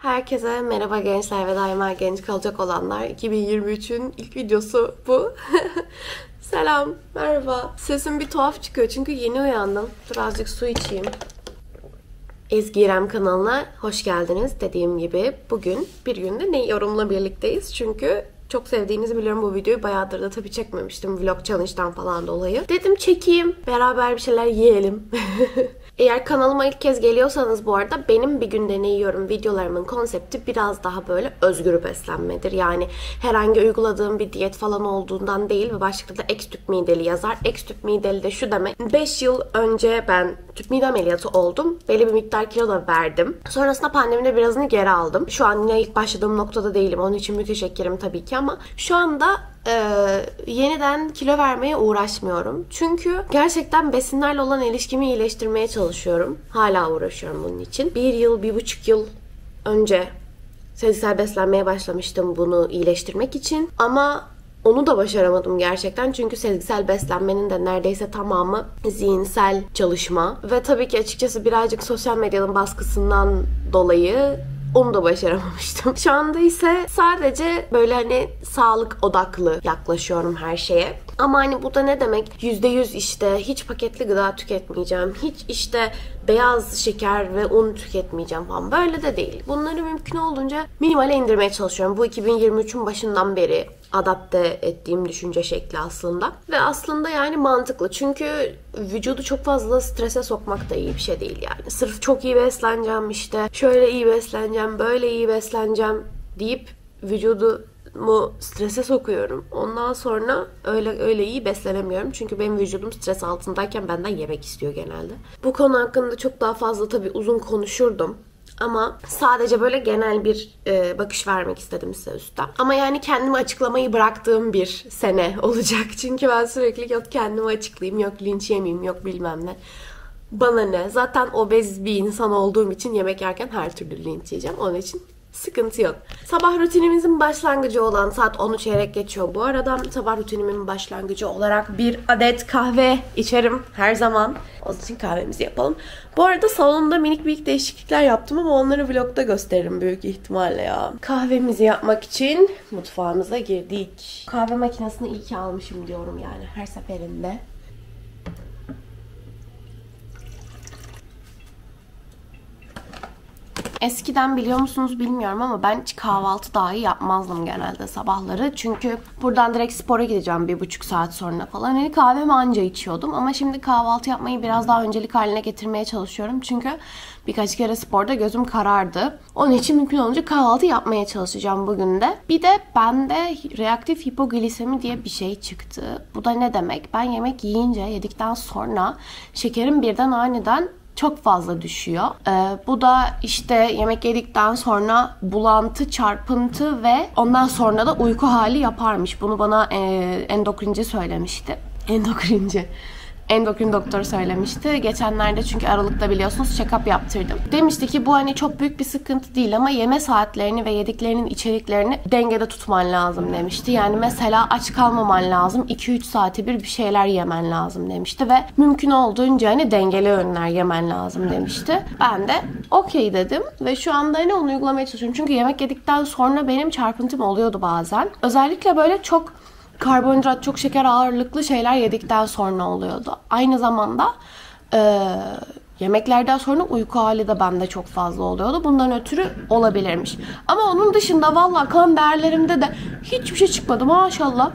Herkese merhaba gençler ve daima genç kalacak olanlar. 2023'ün ilk videosu bu. Selam, merhaba. Sesim bir tuhaf çıkıyor çünkü yeni uyandım. Birazcık su içeyim. Ezgi İrem kanalına hoş geldiniz. Dediğim gibi bugün bir günde ne yorumla birlikteyiz. Çünkü çok sevdiğinizi biliyorum bu videoyu. Bayağıdır da tabii çekmemiştim vlog challenge'dan falan dolayı. Dedim çekeyim, beraber bir şeyler yiyelim. Eğer kanalıma ilk kez geliyorsanız bu arada benim bir günde ne yiyorum videolarımın konsepti biraz daha böyle özgür beslenmedir. Yani herhangi uyguladığım bir diyet falan olduğundan değil ve başlıkta da ex tüp mideli yazar. Ex tüp mideli de şu demek. 5 yıl önce ben tüp mide ameliyatı oldum. Belli bir miktar kilo da verdim. Sonrasında pandemide birazını geri aldım. Şu an yine ilk başladığım noktada değilim. Onun için müteşekkirim tabii ki ama şu anda yeniden kilo vermeye uğraşmıyorum. Çünkü gerçekten besinlerle olan ilişkimi iyileştirmeye çalışıyorum. Hala uğraşıyorum bunun için. 1 yıl, 1,5 yıl önce sezgisel beslenmeye başlamıştım bunu iyileştirmek için. Ama onu da başaramadım gerçekten. Çünkü sezgisel beslenmenin de neredeyse tamamı zihinsel çalışma. Ve tabii ki açıkçası birazcık sosyal medyanın baskısından dolayı onu da başaramamıştım. Şu anda ise sadece böyle hani sağlık odaklı yaklaşıyorum her şeye. Ama hani bu da ne demek? %100 işte hiç paketli gıda tüketmeyeceğim. Hiç işte beyaz şeker ve un tüketmeyeceğim falan. Böyle de değil. Bunları mümkün olduğunca minimale indirmeye çalışıyorum. Bu 2023'ün başından beri adapte ettiğim düşünce şekli aslında. Ve aslında yani mantıklı. Çünkü vücudu çok fazla strese sokmak da iyi bir şey değil yani. Sırf çok iyi besleneceğim işte, şöyle iyi besleneceğim, böyle iyi besleneceğim deyip vücudumu strese sokuyorum. Ondan sonra öyle iyi beslenemiyorum. Çünkü benim vücudum stres altındayken benden yemek istiyor genelde. Bu konu hakkında çok daha fazla tabii uzun konuşurdum. Ama sadece böyle genel bir bakış vermek istedim size üstten. Ama yani kendimi açıklamayı bıraktığım bir sene olacak. Çünkü ben sürekli yok kendimi açıklayayım, yok linç yemeyeyim, yok bilmem ne. Bana ne? Zaten obez bir insan olduğum için yemek yerken her türlü linç yiyeceğim. Onun için sıkıntı yok. Sabah rutinimizin başlangıcı olan saat 10'u çeyrek geçiyor bu arada. Sabah rutinimin başlangıcı olarak bir adet kahve içerim her zaman. Onun için kahvemizi yapalım. Bu arada salonda minik değişiklikler yaptım ama onları vlogda gösteririm büyük ihtimalle ya. Kahvemizi yapmak için mutfağımıza girdik. Kahve makinesini iyi ki almışım diyorum yani her seferinde. Eskiden biliyor musunuz bilmiyorum ama ben hiç kahvaltı dahi yapmazdım genelde sabahları. Çünkü buradan direkt spora gideceğim 1,5 saat sonra falan. Hani kahvemi anca içiyordum ama şimdi kahvaltı yapmayı biraz daha öncelik haline getirmeye çalışıyorum. Çünkü birkaç kere sporda gözüm karardı. Onun için mümkün olunca kahvaltı yapmaya çalışacağım bugün de. Bir de bende reaktif hipoglisemi diye bir şey çıktı. Bu da ne demek? Ben yemek yedikten sonra şekerim birden aniden çok fazla düşüyor. Bu da işte yemek yedikten sonra bulantı, çarpıntı ve ondan sonra da uyku hali yaparmış. Bunu bana endokrinci söylemişti. Endokrin doktoru söylemişti. Geçenlerde çünkü Aralık'ta biliyorsunuz check-up yaptırdım. Demişti ki bu hani çok büyük bir sıkıntı değil ama yeme saatlerini ve yediklerinin içeriklerini dengede tutman lazım demişti. Yani mesela aç kalmaman lazım. 2-3 saate bir şeyler yemen lazım demişti ve mümkün olduğunca hani dengeli öğünler yemen lazım demişti. Ben de okey dedim ve şu anda hani onu uygulamaya çalışıyorum. Çünkü yemek yedikten sonra benim çarpıntım oluyordu bazen. Özellikle böyle çok karbonhidrat, çok şeker ağırlıklı şeyler yedikten sonra oluyordu. Aynı zamanda yemeklerden sonra uyku hali de bende çok fazla oluyordu. Bundan ötürü olabilirmiş. Ama onun dışında vallahi kan değerlerimde de hiçbir şey çıkmadı maşallah.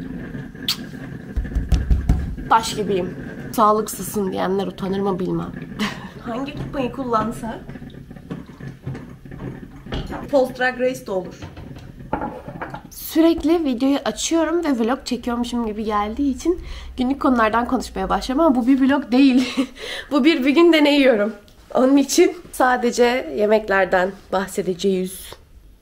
Taş gibiyim. Sağlıksızsın diyenler utanır mı bilmem. Hangi kupayı kullansak? Post Drag Race de olur. Sürekli videoyu açıyorum ve vlog çekiyormuşum gibi geldiği için günlük konulardan konuşmaya başlıyorum ama bu bir vlog değil. Bu bir günde ne yiyorum. Onun için sadece yemeklerden bahsedeceğiz.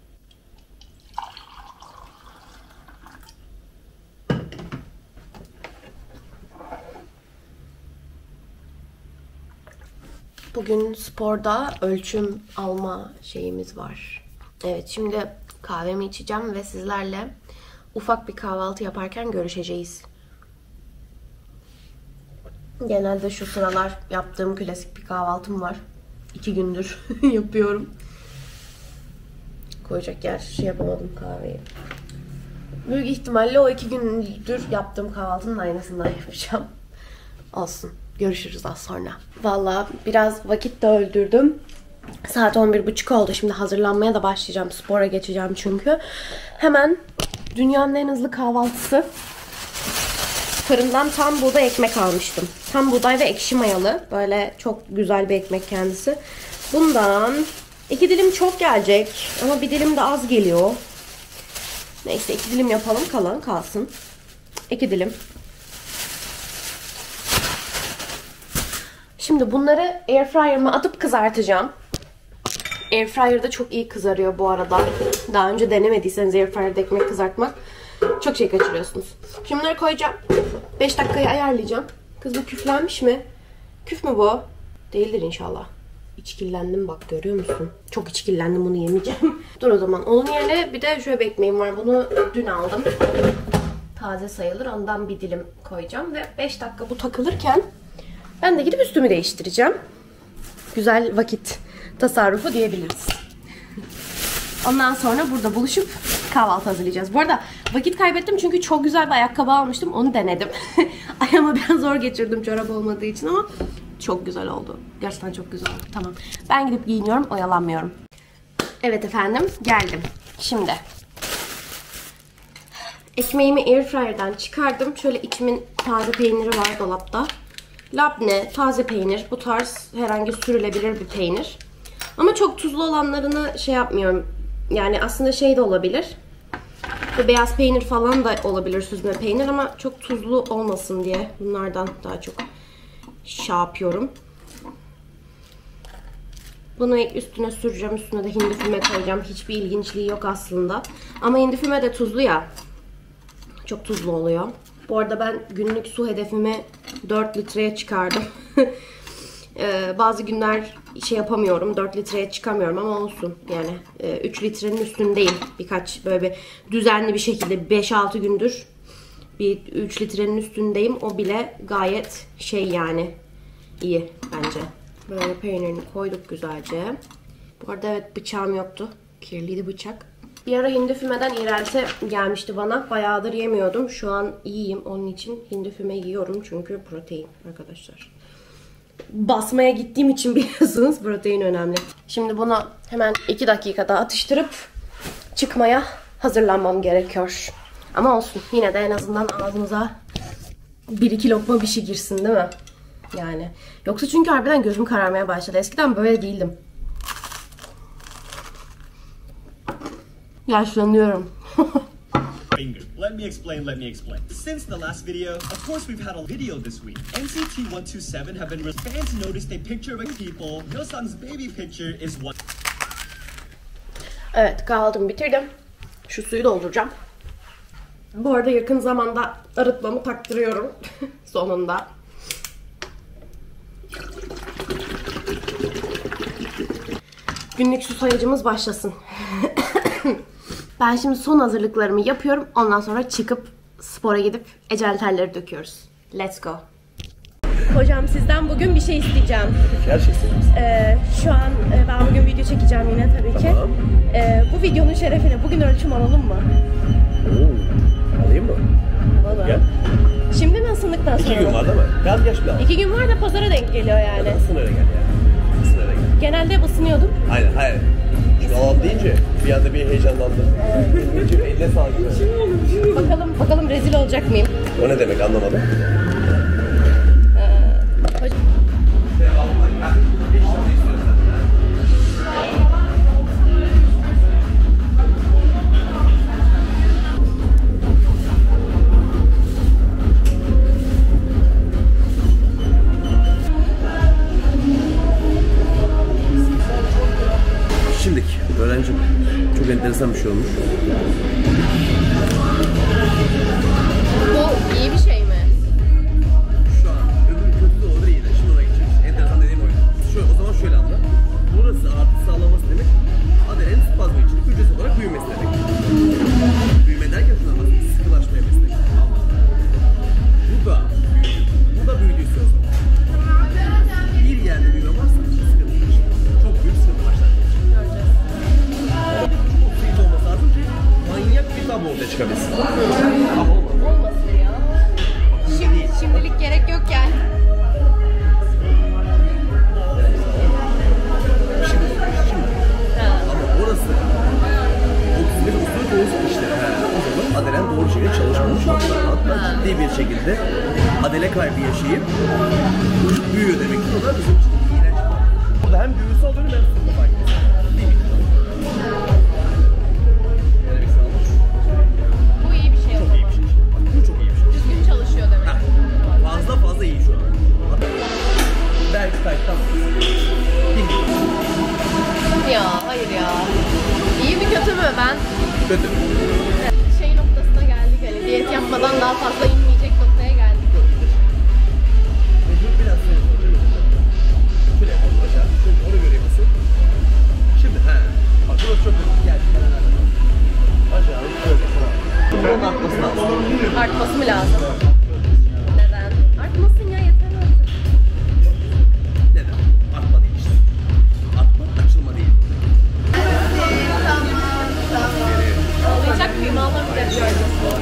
Bugün sporda ölçüm alma şeyimiz var. Evet, şimdi kahvemi içeceğim ve sizlerle ufak bir kahvaltı yaparken görüşeceğiz. Genelde şu sıralar yaptığım klasik bir kahvaltım var. 2 gündür yapıyorum. koyacak yer şey yapamadım kahveyi. Büyük ihtimalle o 2 gündür yaptığım kahvaltının aynısından yapacağım. Olsun. Görüşürüz az sonra. Vallahi biraz vakit de öldürdüm. Saat 11.30 oldu. Şimdi hazırlanmaya da başlayacağım. Spora geçeceğim çünkü. Hemen dünyanın en hızlı kahvaltısı. Fırından tam buğday ekmek almıştım. Tam buğday ve ekşi mayalı. Böyle çok güzel bir ekmek kendisi. Bundan 2 dilim çok gelecek. Ama 1 dilim de az geliyor. Neyse 2 dilim yapalım. Kalan kalsın. 2 dilim. Şimdi bunları airfryer'ıma atıp kızartacağım. Airfryer'da çok iyi kızarıyor bu arada. Daha önce denemediyseniz airfryer'da ekmek kızartmak çok şey kaçırıyorsunuz. Şimdi bunları koyacağım. 5 dakikayı ayarlayacağım. Kız bu küflenmiş mi? Küf mü bu? Değildir inşallah. İçkillendim bak, görüyor musun? Çok içkillendim, bunu yemeyeceğim. Dur o zaman. Onun yerine bir de şöyle bir ekmeğim var. Bunu dün aldım. Taze sayılır. Ondan 1 dilim koyacağım. Ve 5 dakika bu takılırken ben de gidip üstümü değiştireceğim. Güzel vakit tasarrufu diyebiliriz. Ondan sonra burada buluşup kahvaltı hazırlayacağız. Bu arada vakit kaybettim çünkü çok güzel bir ayakkabı almıştım. Onu denedim. Ayağıma biraz zor geçirdim çorap olmadığı için ama çok güzel oldu. Gerçekten çok güzel oldu. Tamam. Ben gidip giyiniyorum, oyalanmıyorum. Evet efendim, geldim. Şimdi ekmeğimi airfryer'dan çıkardım. Şöyle içimin taze peyniri var dolapta. Labne, taze peynir. Bu tarz herhangi sürülebilir bir peynir. Ama çok tuzlu olanlarını şey yapmıyorum. Yani aslında şey de olabilir. Beyaz peynir falan da olabilir, süzme peynir, ama çok tuzlu olmasın diye bunlardan daha çok şey yapıyorum. Bunu üstüne süreceğim. Üstüne de hindi füme koyacağım. Hiçbir ilginçliği yok aslında. Ama hindi füme de tuzlu ya. Çok tuzlu oluyor. Bu arada ben günlük su hedefimi 4 litreye çıkardım. Bazı günler şey yapamıyorum, 4 litreye çıkamıyorum ama olsun. Yani 3 litrenin üstündeyim. Birkaç böyle bir düzenli bir şekilde 5-6 gündür bir 3 litrenin üstündeyim. O bile gayet şey, yani iyi bence. Böyle peynirini koyduk güzelce. Bu arada evet, bıçağım yoktu. Kirliydi bıçak. Bir ara hindi fümeden iğrelti gelmişti bana. Bayağıdır yemiyordum. Şu an iyiyim. Onun için hindi füme yiyorum. Çünkü protein arkadaşlar. Basmaya gittiğim için biliyorsunuz protein önemli. Şimdi bunu hemen 2 dakikada atıştırıp çıkmaya hazırlanmam gerekiyor. Ama olsun. Yine de en azından ağzımıza 1-2 lokma bir şey girsin değil mi? Yani. Yoksa çünkü harbiden gözüm kararmaya başladı. Eskiden böyle değildim. Yaşlanıyorum. Let me explain. Since the last video, of course we've had a video this week. NCT 127 have been fans noticed a picture of people. Yeosang's baby picture is one. Evet, kahvaltımı bitirdim. Şu suyu dolduracağım. Bu arada yakın zamanda arıtmamı taktırıyorum. Sonunda. Günlük su sayacımız başlasın. Ben şimdi son hazırlıklarımı yapıyorum. Ondan sonra çıkıp spora gidip ecel terleri döküyoruz. Let's go. Hocam sizden bugün bir şey isteyeceğim. Gerçekten. Şu an ben bugün video çekeceğim yine tabii ki. Tamam. Bu videonun şerefine bugün ölçüm alalım mı? Alayım mı? Alalım. Gel. Şimdi mi, ısındıktan sonra? 2 gün var değil mi? Gel geç bir daha. 2 gün var da pazara denk geliyor yani. Isın öyle gel ya. Isın öyle gel. Genelde hep ısınıyordum. Aynen hayır. Şimdi alalım deyince bir anda bir heyecanlandım. Eline sağlık. Bakalım rezil olacak mıyım? O ne demek, anlamadım. Şimdiki öğrencim çok enteresan bir şey olmuş. Bu iyi bir şey mi? Şu an öbür kötü de olur, iyi de. Şimdi ona geçeceğiz. Enteresan dediğim oydu. O zaman şöyle anla. Burası artı sağlaması demek. Adelenin spazmı için hücresi olarak büyümesi demek. Büyüme derken şuna bak. Sıkılaşmaya meslek. Bu da büyüdü. Bu da büyüdüyse o zaman. Bir yerde büyüme varsa sıkıntı. Çok büyük sıkıntı başlar. Göreceğiz. şekilde Adele kaybı yaşayıp çocuk büyüyor demek ki. O da bizim için iğrenç. Burada hem büyüsü olduğunu hem sıkıntı fark ediyor. Bu iyi bir şey o zaman. Bu çok iyi bir şey. Düzgün çalışıyor demek. Fazla iyi şu an. Belki kayıttan. Ya hayır ya. İyi mi kötü mü? Ben Kötü. şey noktasına geldik, hani diyet yapmadan daha fazla inmeyecek noktaya geldik. Mecbur biraz seni soracağım. Şöyle yapalım aşağı. Şöyle onu göreyim nasıl. Şimdi bak burası çok kötü. Gel. Aşağı. Öyle falan. Bunun artması lazım. Artması mı lazım? Neden? Artmasın ya, yeter artık. Neden? Artma değil işte. Artma, açılma değil. Ağlayacak mıyım? Ağlamayacak gördüm.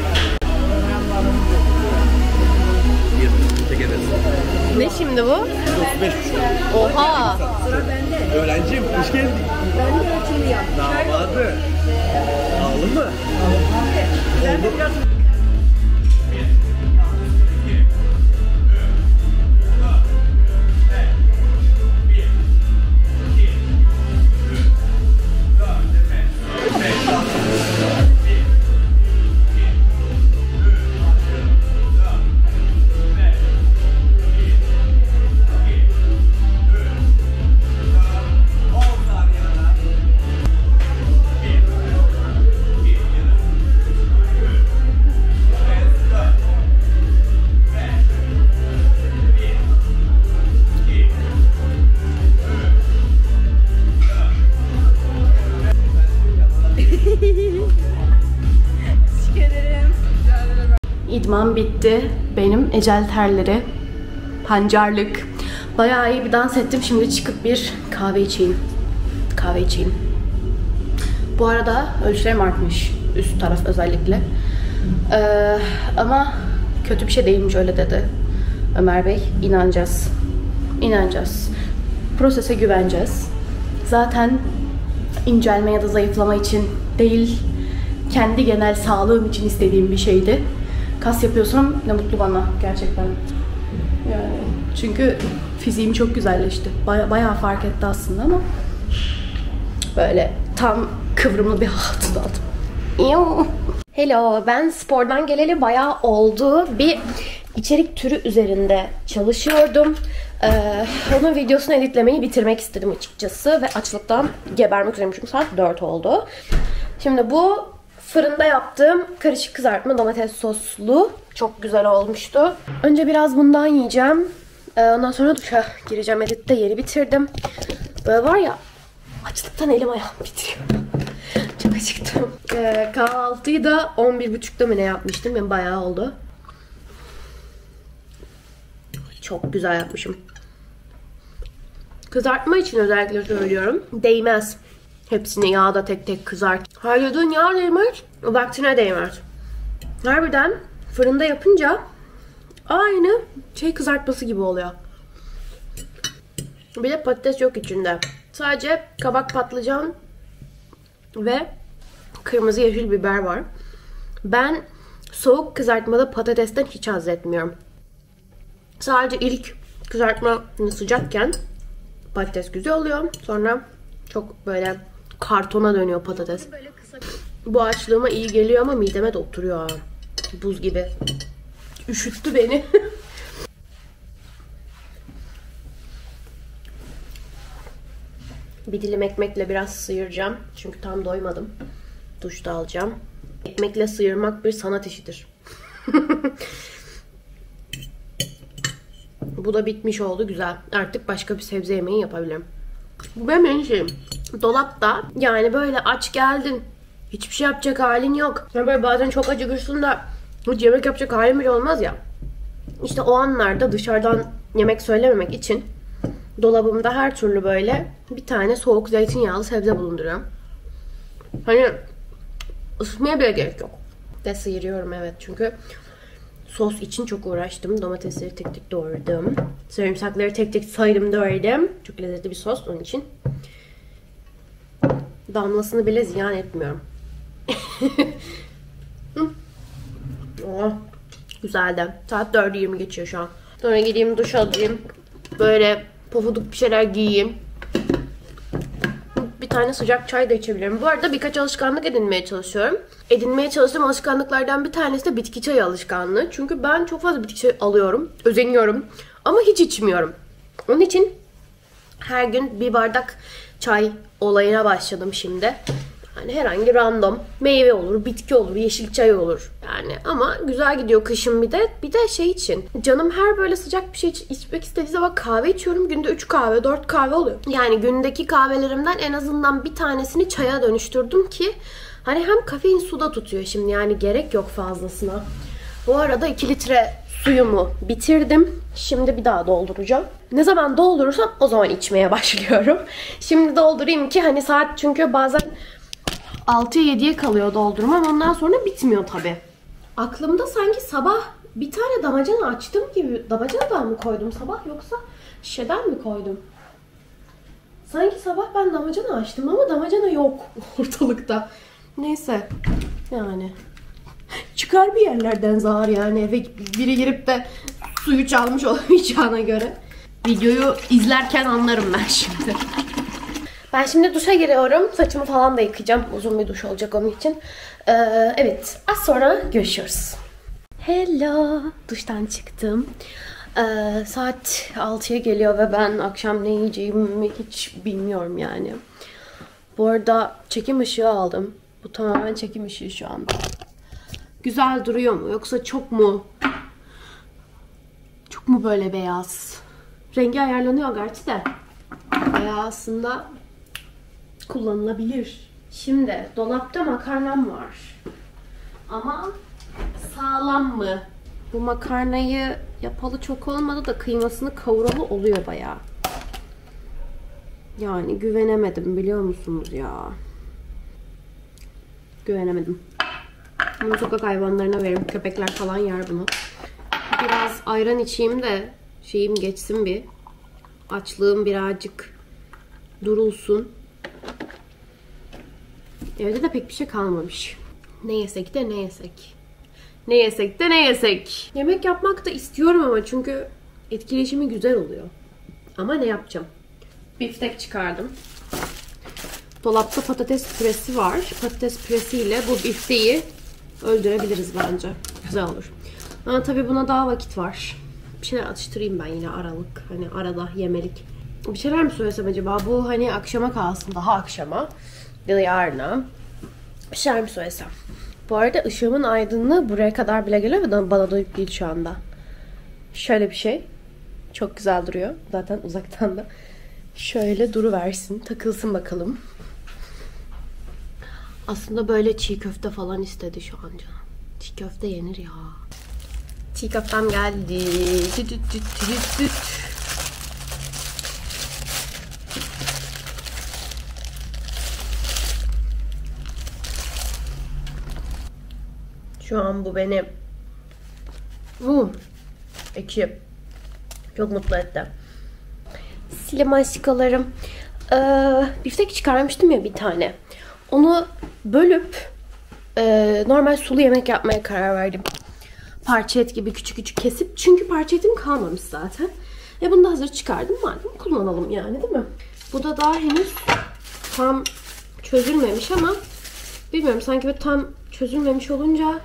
Bir, tek ederiz. Ne şimdi bu? 35,5. Oha! Öğrencim, hoş geldin. Ben de açılıyor. Damadı. Aldın mı? Oldu. İdman bitti. Benim ecel terleri. Pancarlık. Bayağı iyi bir dans ettim. Şimdi çıkıp bir kahve içeyim. Kahve içeyim. Bu arada ölçülerim artmış. Üst taraf özellikle. Ama kötü bir şey değilmiş, öyle dedi Ömer Bey. İnanacağız. İnanacağız. Prosese güveneceğiz. Zaten incelme ya da zayıflama için değil, kendi genel sağlığım için istediğim bir şeydi. Kas yapıyorsam ne mutlu bana gerçekten. Yani çünkü fiziğim çok güzelleşti. Bayağı fark etti aslında ama böyle tam kıvrımlı bir hatun aldım. Hello, ben spordan geleli bayağı oldu. Bir içerik türü üzerinde çalışıyordum. Onun videosunu editlemeyi bitirmek istedim açıkçası ve açlıktan gebermek üzereymişim. Saat 4 oldu. Şimdi bu fırında yaptığım karışık kızartma domates soslu. Çok güzel olmuştu. Önce biraz bundan yiyeceğim. Ondan sonra duşa gireceğim. Editte yeri bitirdim. Böyle var ya, açlıktan elim ayağım bitiriyor. Çok acıktım. Kahvaltıyı da 11.30'da mı ne yapmıştım? Benim bayağı oldu. Çok güzel yapmışım. Kızartma için özellikle söylüyorum. Değmez. Hepsini yağda tek tek kızart. Halyadığın yağ değmez, vaktine değmez. Harbiden fırında yapınca aynı şey kızartması gibi oluyor. Bir de patates yok içinde. Sadece kabak, patlıcan ve kırmızı yeşil biber var. Ben soğuk kızartmada patatesten hiç haz etmiyorum. Sadece ilk kızartma sıcakken patates güzel oluyor. Sonra çok böyle kartona dönüyor patates. Bu açlığıma iyi geliyor ama mideme de oturuyor ha. Buz gibi. Üşüttü beni. Bir dilim ekmekle biraz sıyıracağım. Çünkü tam doymadım. Duşta alacağım. Ekmekle sıyırmak bir sanat işidir. Bu da bitmiş oldu, güzel. Artık başka bir sebze yemeği yapabilirim. Bu benim en şeyim. Dolapta yani böyle aç geldin, hiçbir şey yapacak halin yok. Yani böyle bazen çok acıkırsın da hiç yemek yapacak halin bile olmaz ya. İşte o anlarda dışarıdan yemek söylememek için dolabımda her türlü böyle bir tane soğuk zeytinyağlı sebze bulunduruyorum. Hani ısıtmaya bile gerek yok. De sıyırıyorum, evet, çünkü sos için çok uğraştım. Domatesleri tek tek doğradım. Sarımsakları tek tek saydım, doğradım. Çok lezzetli bir sos onun için. Damlasını bile ziyan etmiyorum. Oh, Güzeldi. Saat 4:20 geçiyor şu an. Sonra gideyim duş alayım. Böyle pofuduk bir şeyler giyeyim. Bir tane sıcak çay da içebilirim. Bu arada birkaç alışkanlık edinmeye çalışıyorum. Edinmeye çalıştığım alışkanlıklardan bir tanesi de bitki çayı alışkanlığı. Çünkü ben çok fazla bitki çayı alıyorum. Özeniyorum. Ama hiç içmiyorum. Onun için her gün bir bardak çay olayına başladım şimdi. Yani herhangi random meyve olur, bitki olur, yeşil çay olur yani. Ama güzel gidiyor kışın bir de şey için. Canım her böyle sıcak bir şey içmek istediği zaman kahve içiyorum. Günde 3 kahve, 4 kahve oluyor. Yani gündeki kahvelerimden en azından bir tanesini çaya dönüştürdüm ki hani hem kafein suda tutuyor şimdi, yani gerek yok fazlasına. Bu arada 2 litre suyumu bitirdim. Şimdi bir daha dolduracağım. Ne zaman doldurursam o zaman içmeye başlıyorum. Şimdi doldurayım ki hani saat, çünkü bazen 6'ya 7'ye kalıyor doldurmam. Ondan sonra bitmiyor tabi. Aklımda sanki sabah bir tane damacana açtım gibi. Damacanadan mı koydum sabah, yoksa şişeden mi koydum? Sanki sabah ben damacana açtım ama damacana yok ortalıkta. Neyse. Yani. Çıkar bir yerlerden zar yani. Eve biri girip de suyu çalmış olamayacağına göre. Videoyu izlerken anlarım ben şimdi. Ben şimdi duşa giriyorum. Saçımı falan da yıkayacağım. Uzun bir duş olacak onun için. Evet. Az sonra görüşürüz. Hello. Duştan çıktım. Saat 6'ya geliyor ve ben akşam ne yiyeceğimi hiç bilmiyorum yani. Bu arada çekim ışığı aldım. Bu tamamen çekim ışığı şu anda. Güzel duruyor mu? Yoksa çok mu böyle beyaz? Rengi ayarlanıyor gerçi de. Bayağı aslında kullanılabilir. Şimdi dolapta makarnam var. Ama sağlam mı? Bu makarnayı yapalı çok olmadı da kıymasını kavuralı oluyor bayağı. Yani güvenemedim, biliyor musunuz ya? Güvenemedim. Bunu sokak hayvanlarına veririm. Köpekler falan yer bunu. Biraz ayran içeyim de şeyim geçsin bir. Açlığım birazcık durulsun. Evde de pek bir şey kalmamış. Ne yesek de ne yesek. Ne yesek de ne yesek. Yemek yapmak da istiyorum ama çünkü etkileşimi güzel oluyor. Ama ne yapacağım? Biftek çıkardım. Dolapta patates püresi var. Patates püresiyle bu bifteyi öldürebiliriz bence. Güzel olur. Ama tabii buna daha vakit var. Bir şeyler atıştırayım ben yine aralık. Hani arada yemelik. Bir şeyler mi söylesem acaba? Bu hani akşama kalsın. Daha akşama. Ya da yarına. Bir şeyler mi söylesem? Bu arada ışığımın aydınlığı buraya kadar bile geliyor ve bana doyup değil şu anda. Şöyle bir şey. Çok güzel duruyor. Zaten uzaktan da. Şöyle duruversin. Takılsın bakalım. Aslında böyle çiğ köfte falan istedi şu an canım. Çiğ köfte yenir ya. Çiğ köftem geldi. Şu an bu beni ekşi. Çok mutlu etti. Selam aşkolarım. Biftek çıkarmıştım ya bir tane. Onu bölüp normal sulu yemek yapmaya karar verdim. Parça et gibi küçük küçük kesip. Çünkü parça etim kalmamış zaten. Bunu da hazır çıkardım. Madem kullanalım yani, değil mi? Bu da daha henüz tam çözülmemiş ama bilmiyorum, sanki böyle tam çözülmemiş olunca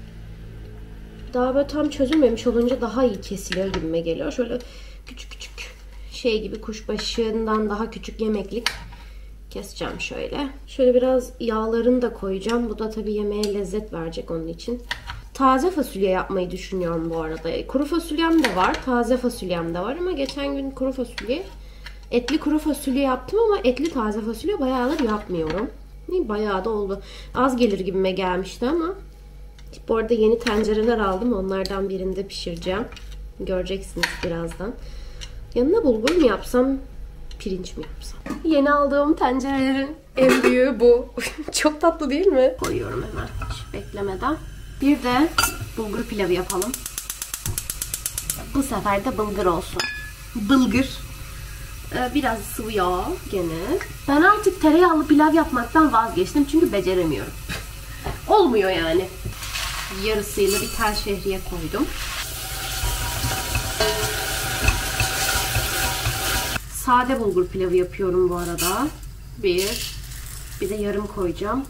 daha iyi kesiliyor gibime geliyor. Şöyle küçük küçük şey gibi, kuşbaşından daha küçük yemeklik keseceğim şöyle. Şöyle biraz yağlarını da koyacağım. Bu da tabii yemeğe lezzet verecek onun için. Taze fasulye yapmayı düşünüyorum bu arada. Kuru fasulyem de var, taze fasulyem de var ama geçen gün etli kuru fasulye yaptım ama etli taze fasulye bayağıdır yapmıyorum. Bayağı da oldu. Az gelir gibime gelmişti ama bu arada yeni tencereler aldım. Onlardan birinde pişireceğim. Göreceksiniz birazdan. Yanına bulgur mu yapsam, pirinç mi yapsam? Yeni aldığım tencerelerin en büyüğü bu. Çok tatlı değil mi? Koyuyorum hemen hiç beklemeden. Bir de bulgur pilavı yapalım. Bu sefer de bulgur olsun. Bulgur. Biraz sıvı yağ gene. Ben artık tereyağlı pilav yapmaktan vazgeçtim çünkü beceremiyorum. Olmuyor yani. yarısıyla bir tel şehriye koydum. Sade bulgur pilavı yapıyorum bu arada. Bir de yarım koyacağım.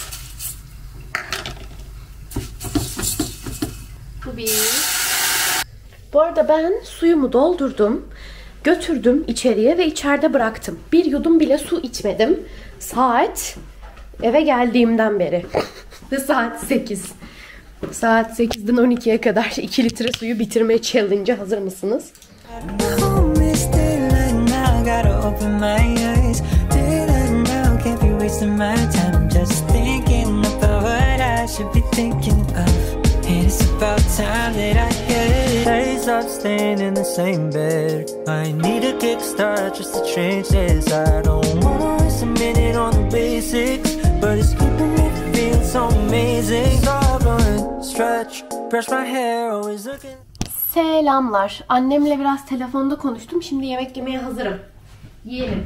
Bu bir. Bu arada ben suyumu doldurdum. Götürdüm içeriye ve içeride bıraktım. Bir yudum bile su içmedim. Saat eve geldiğimden beri. Ve saat 8. Saat 8'den 12'ye kadar 2 litre suyu bitirme challenge'a hazır mısınız? It's about time that I get. Days up staying in the same bed. I need a kickstart just to change this. I don't wanna waste a minute on the basics, but it's keeping me feeling so amazing. Stop and stretch, brush my hair, always looking. Selamlar. Annemle biraz telefonda konuştum. Şimdi yemek yemeye hazırım. Yiyelim.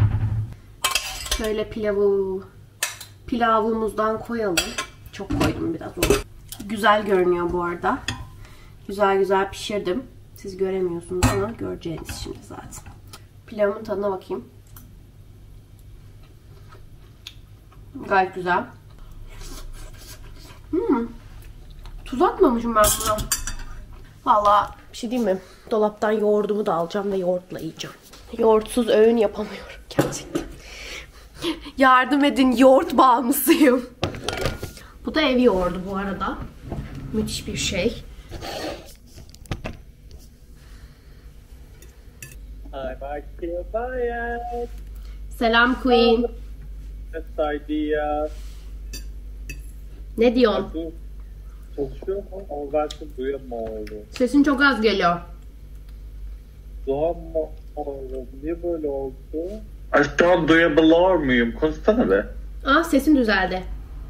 Şöyle pilavımızdan koyalım. Çok koydum biraz onu. Güzel görünüyor bu arada. Güzel pişirdim. Siz göremiyorsunuz ama göreceğiniz şimdi zaten. Pilavımın tadına bakayım. Gayet güzel. Tuz atmamışım ben buna. Vallahi bir şey diyeyim mi? Dolaptan yoğurdumu da alacağım ve yoğurtla yiyeceğim. Yoğurtsuz öğün yapamıyorum gerçekten. Yardım edin, yoğurt bağımlısıyım. Bu da ev yoğurdu bu arada. Müthiş bir şey. Selam Queen. Ne diyorsun? Çalışıyor mu? Ama belki duyamıyorum. Sesin çok az geliyor. Duyamıyorum. Niye böyle oldu? Şu an duyabiliyor muyum? Konuşsana be. Sesin düzeldi.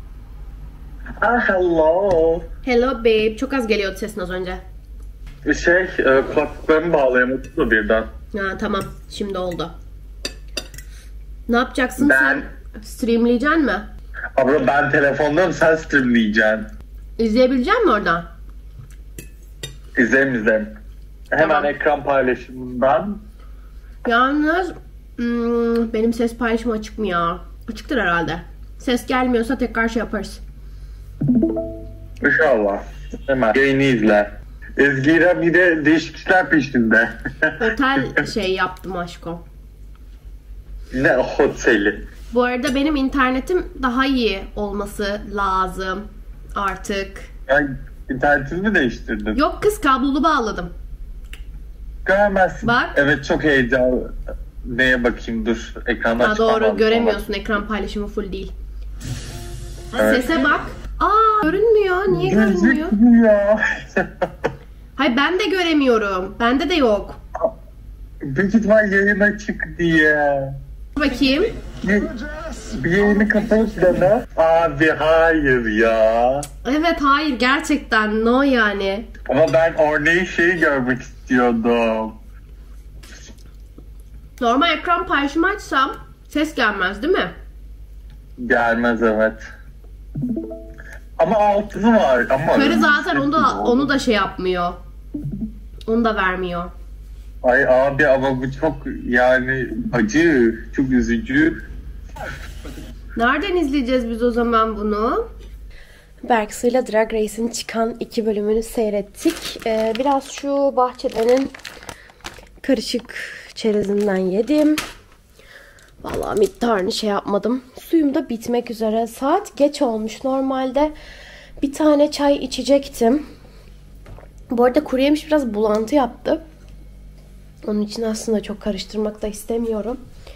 Hello. Hello babe. Çok az geliyordu sesin az önce. Kulaklıklarımı bağlayamadım da birden. Tamam. Şimdi oldu. Ne yapacaksın sen? Streamleyeceksin mi? Abla ben telefondayım, sen streamleyeceksin. İzleyebilecek misin oradan? İzlerim. Hemen Tamam. ekran paylaşımından. Yalnız benim ses paylaşımı açık mı ya? Açıktır herhalde. Ses gelmiyorsa tekrar şey yaparız. İnşallah. Hemen yayını izle. Ezgi'yle bir de değişik işler peşinde. Otel şey yaptım aşkım. Ne oteli? Bu arada benim internetim daha iyi olması lazım artık. Yani internetini mi değiştirdin? Yok kız, kablolu bağladım. Görmezsin. Bak. Evet, çok heyecanlı. Neye bakayım, dur. Ekranda açmam Doğru lazım. göremiyorsun, ekran paylaşımı full değil. Evet. Sese bak. Görünmüyor. Niye görünmüyor? Gözükmüyor. Hayır, ben de göremiyorum. Bende de yok. Büyük ihtimal yayın açık diye. Bakayım. Bir yayını kapatıp dene. Abi hayır ya. Evet, hayır, gerçekten no yani. Ama ben örneği görmek istiyordum. Normal ekran paylaşımı açsam ses gelmez değil mi? Gelmez, evet. Ama altını var. Ama Karı zaten onu da şey yapmıyor. Onu da vermiyor. Ay abi ama bu çok yani acı, çok üzücü. Nereden izleyeceğiz biz o zaman bunu? Berksu'yla Drag Race'in çıkan 2 bölümünü seyrettik. Biraz şu bahçedenin karışık çerezinden yedim. Vallahi miktarını şey yapmadım. Suyum da bitmek üzere. Saat geç olmuş. Normalde bir tane çay içecektim. Bu arada kuru yemiş biraz bulantı yaptı. Onun için aslında çok karıştırmak da istemiyorum.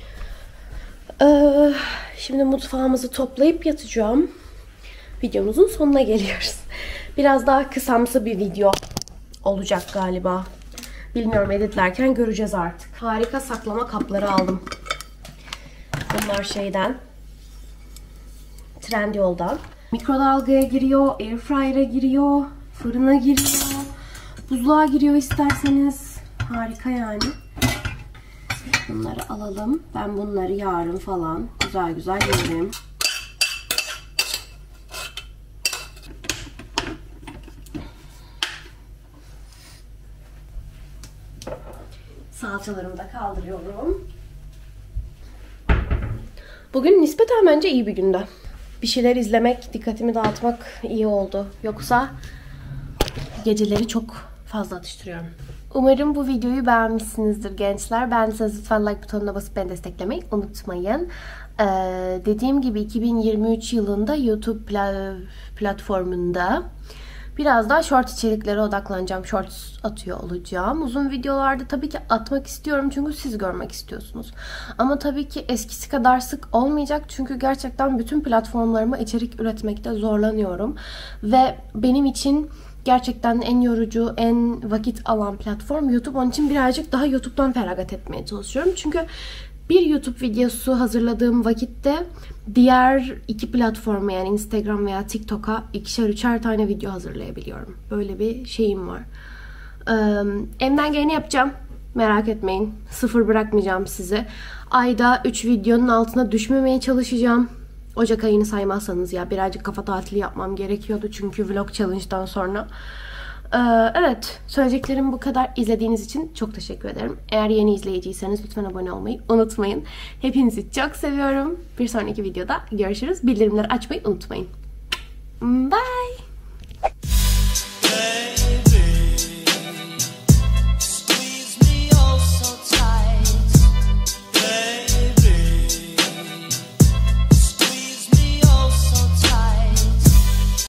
Şimdi mutfağımızı toplayıp yatacağım. Videomuzun sonuna geliyoruz. Biraz daha kısamsı bir video olacak galiba. Bilmiyorum, editlerken göreceğiz artık. Harika saklama kapları aldım. Bunlar şeyden. Trendyol'dan. Mikrodalgaya giriyor, airfryer'a giriyor, fırına giriyor, buzluğa giriyor isterseniz. Harika yani. Bunları alalım. Ben bunları yarın falan güzel güzel yerim. Salçalarımı da kaldırıyorum. Bugün nispeten bence iyi bir günde. Bir şeyler izlemek, dikkatimi dağıtmak iyi oldu. Yoksa geceleri çok fazla atıştırıyorum. Umarım bu videoyu beğenmişsinizdir gençler. Beğendiyseniz lütfen like butonuna basıp beni desteklemeyi unutmayın. Dediğim gibi 2023 yılında YouTube platformunda biraz daha short içeriklere odaklanacağım. Shorts atıyor olacağım. Uzun videolarda tabii ki atmak istiyorum çünkü siz görmek istiyorsunuz. Ama tabii ki eskisi kadar sık olmayacak çünkü gerçekten bütün platformlarıma içerik üretmekte zorlanıyorum. Ve benim için gerçekten en yorucu, en vakit alan platform YouTube. Onun için birazcık daha YouTube'dan feragat etmeye çalışıyorum. Çünkü bir YouTube videosu hazırladığım vakitte diğer iki platforma yani Instagram veya TikTok'a 2'şer 3'er tane video hazırlayabiliyorum. Böyle bir şeyim var. Elimden geleni yapacağım. Merak etmeyin. Sıfır bırakmayacağım sizi. Ayda 3 videonun altına düşmemeye çalışacağım. Ocak ayını saymazsanız ya birazcık kafa tatili yapmam gerekiyordu çünkü vlog challenge'dan sonra. Evet, söyleyeceklerim bu kadar. İzlediğiniz için çok teşekkür ederim. Eğer yeni izleyiciyseniz lütfen abone olmayı unutmayın. Hepinizi çok seviyorum. Bir sonraki videoda görüşürüz. Bildirimleri açmayı unutmayın. Bye.